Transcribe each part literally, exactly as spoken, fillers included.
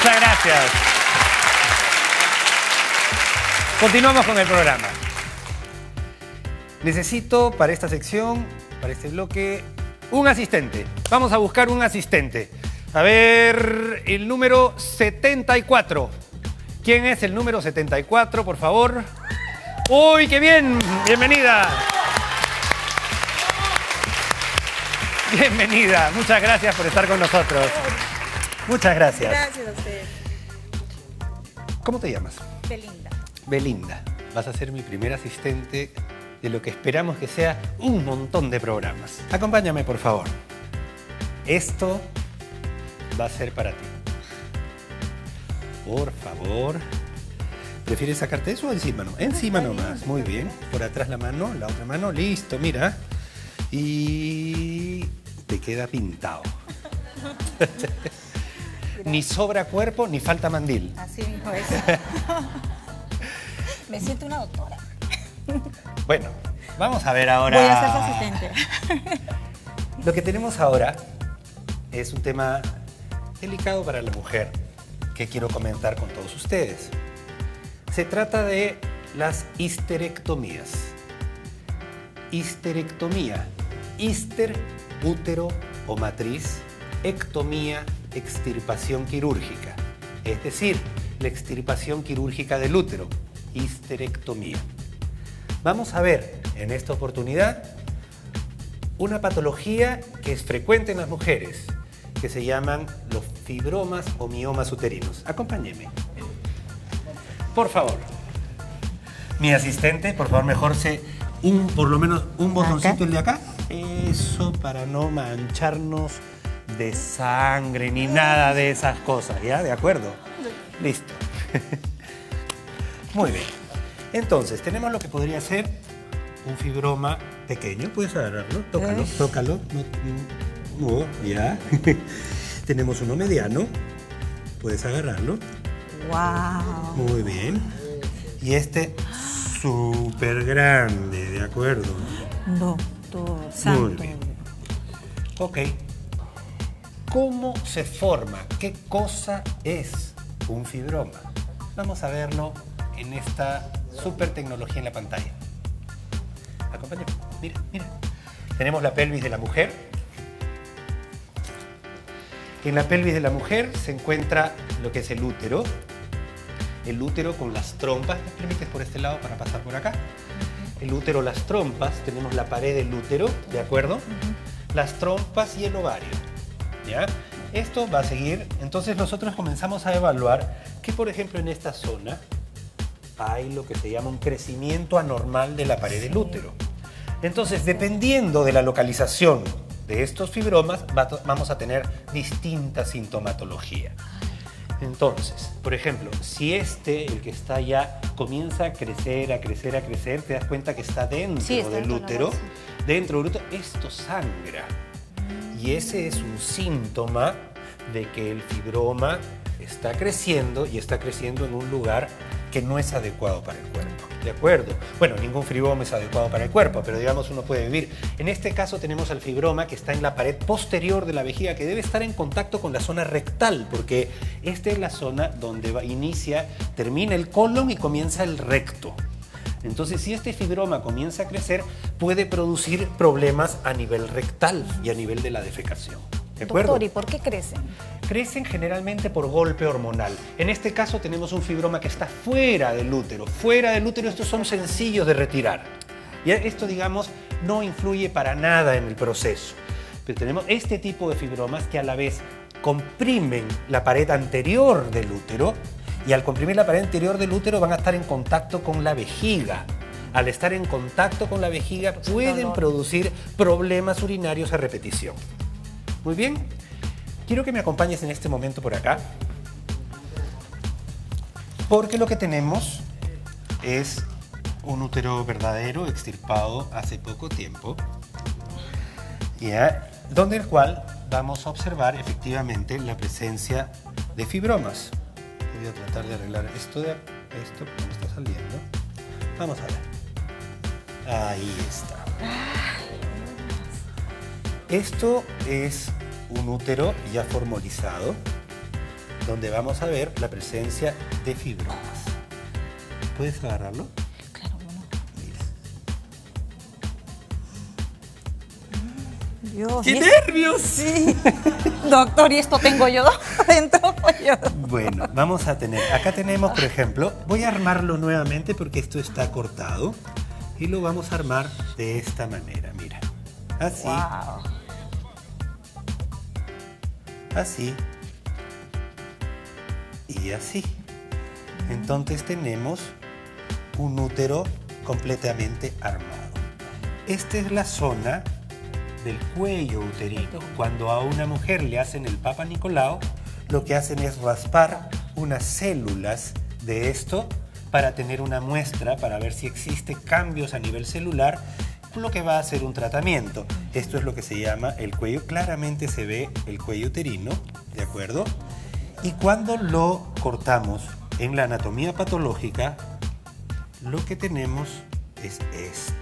Muchas gracias. Continuamos con el programa. Necesito para esta sección, para este bloque, un asistente. Vamos a buscar un asistente. A ver, el número setenta y cuatro. ¿Quién es el número setenta y cuatro, por favor? ¡Uy, qué bien! Bienvenida. Bienvenida. Muchas gracias por estar con nosotros. Muchas gracias. Gracias a usted. ¿Cómo te llamas? Belinda. Belinda. Vas a ser mi primer asistente de lo que esperamos que sea un montón de programas. Acompáñame, por favor. Esto va a ser para ti. Por favor. ¿Prefieres sacarte eso o encima? No, encima nomás. Muy bien. Por atrás la mano, la otra mano. Listo, mira. Y te queda pintado. Ni sobra cuerpo, ni falta mandil. Así mismo es. Me siento una doctora. Bueno, vamos a ver ahora... Voy a ser su asistente. Lo que tenemos ahora es un tema delicado para la mujer que quiero comentar con todos ustedes. Se trata de las histerectomías. Histerectomía. Hister, útero o matriz. Ectomía, extirpación quirúrgica. Es decir, la extirpación quirúrgica del útero. Histerectomía. Vamos a ver en esta oportunidad una patología que es frecuente en las mujeres, que se llaman los fibromas o miomas uterinos. Acompáñeme. Por favor. Mi asistente, por favor, mejor se un, por lo menos un botoncito, el de acá. Eso, para no mancharnos de sangre ni nada de esas cosas, ¿ya? ¿De acuerdo? Listo. Muy bien. Entonces, tenemos lo que podría ser un fibroma pequeño. Puedes agarrarlo, tócalo, tócalo. No, no, ya. Tenemos uno mediano. Puedes agarrarlo. Wow. Muy bien. Y este súper grande, ¿de acuerdo? Doctor Santo. Muy bien. Ok. ¿Cómo se forma? ¿Qué cosa es un fibroma? Vamos a verlo en esta super tecnología en la pantalla. Acompáñame. Mira, mira. Tenemos la pelvis de la mujer. En la pelvis de la mujer se encuentra lo que es el útero. El útero con las trompas. ¿Me permites por este lado para pasar por acá? El útero, las trompas. Tenemos la pared del útero, ¿de acuerdo? Las trompas y el ovario. ¿Ya? Esto va a seguir. Entonces nosotros comenzamos a evaluar que, por ejemplo, en esta zona hay lo que se llama un crecimiento anormal de la pared del útero. Entonces, dependiendo de la localización de estos fibromas, va, vamos a tener distinta sintomatología. Entonces, por ejemplo, si este, el que está allá, comienza a crecer, a crecer, a crecer, te das cuenta que está dentro sí, está del útero, dentro del útero, esto sangra. Y ese es un síntoma de que el fibroma está creciendo y está creciendo en un lugar que no es adecuado para el cuerpo. ¿De acuerdo? Bueno, ningún fibroma es adecuado para el cuerpo, pero digamos uno puede vivir. En este caso tenemos el fibroma que está en la pared posterior de la vejiga, que debe estar en contacto con la zona rectal, porque esta es la zona donde va, inicia, termina el colon y comienza el recto. Entonces, si este fibroma comienza a crecer, puede producir problemas a nivel rectal y a nivel de la defecación. ¿De acuerdo? Doctor, ¿y por qué crecen? Crecen generalmente por golpe hormonal. En este caso tenemos un fibroma que está fuera del útero. Fuera del útero, estos son sencillos de retirar. Y esto, digamos, no influye para nada en el proceso. Pero tenemos este tipo de fibromas que a la vez comprimen la pared anterior del útero, y al comprimir la pared anterior del útero van a estar en contacto con la vejiga. Al estar en contacto con la vejiga pueden producir problemas urinarios a repetición. Muy bien. Quiero que me acompañes en este momento por acá, porque lo que tenemos es un útero verdadero extirpado hace poco tiempo, ¿ya? Donde el cual vamos a observar efectivamente la presencia de fibromas. Voy a tratar de arreglar esto de esto que me está saliendo. Vamos a ver. Ahí está. Esto es un útero ya formalizado, donde vamos a ver la presencia de fibromas. ¿Puedes agarrarlo? Claro, bueno. Mira. Dios, ¡Qué y- nervios! Sí. Doctor, ¿y esto tengo yo adentro? Yo. Bueno, vamos a tener, acá tenemos, por ejemplo, voy a armarlo nuevamente porque esto está cortado y lo vamos a armar de esta manera, mira, así, Wow. así y así. Entonces tenemos un útero completamente armado. Esta es la zona del cuello uterino. Cuando a una mujer le hacen el Papa Nicolau, lo que hacen es raspar unas células de esto para tener una muestra, para ver si existe cambios a nivel celular, lo que va a ser un tratamiento. Esto es lo que se llama el cuello. Claramente se ve el cuello uterino, ¿de acuerdo? Y cuando lo cortamos en la anatomía patológica, lo que tenemos es esto.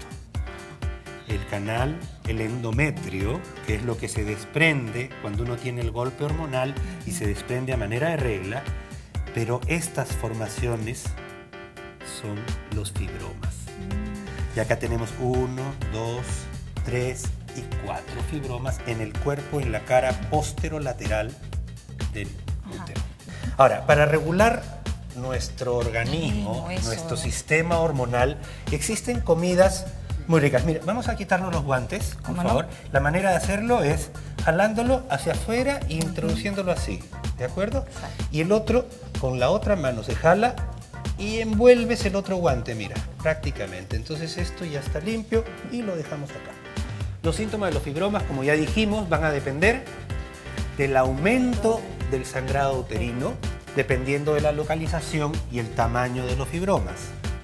El canal, el endometrio, que es lo que se desprende cuando uno tiene el golpe hormonal y se desprende a manera de regla, pero estas formaciones son los fibromas. Y acá tenemos uno, dos, tres y cuatro fibromas en el cuerpo, en la cara posterolateral del útero. Ahora, para regular nuestro organismo, Ay, no, eso. nuestro sistema hormonal, existen comidas muy ricas. Mira, vamos a quitarnos los guantes, por ¿Cómo no? favor. La manera de hacerlo es jalándolo hacia afuera e introduciéndolo así, ¿de acuerdo? Y el otro, con la otra mano se jala y envuelves el otro guante, mira, prácticamente. Entonces esto ya está limpio y lo dejamos acá. Los síntomas de los fibromas, como ya dijimos, van a depender del aumento del sangrado uterino, dependiendo de la localización y el tamaño de los fibromas.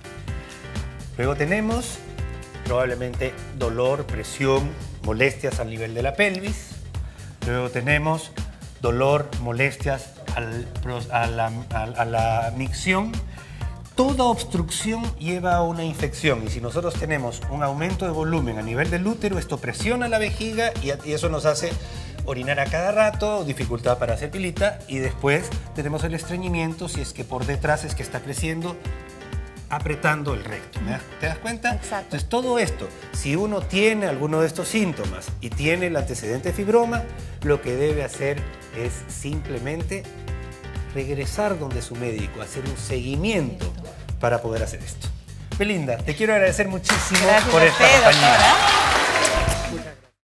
Luego tenemos probablemente dolor, presión, molestias al nivel de la pelvis. Luego tenemos dolor, molestias al, a, la, a, a la micción. Toda obstrucción lleva a una infección y si nosotros tenemos un aumento de volumen a nivel del útero, esto presiona la vejiga y, y eso nos hace orinar a cada rato, dificultad para hacer pilita y después tenemos el estreñimiento si es que por detrás es que está creciendo, apretando el recto. ¿Me das- ¿Te das cuenta? Exacto. Entonces todo esto, si uno tiene alguno de estos síntomas y tiene el antecedente de fibroma, lo que debe hacer es simplemente regresar donde su médico, hacer un seguimiento para poder hacer esto. Belinda, te quiero agradecer muchísimo Gracias por a esta usted, compañía. doctora.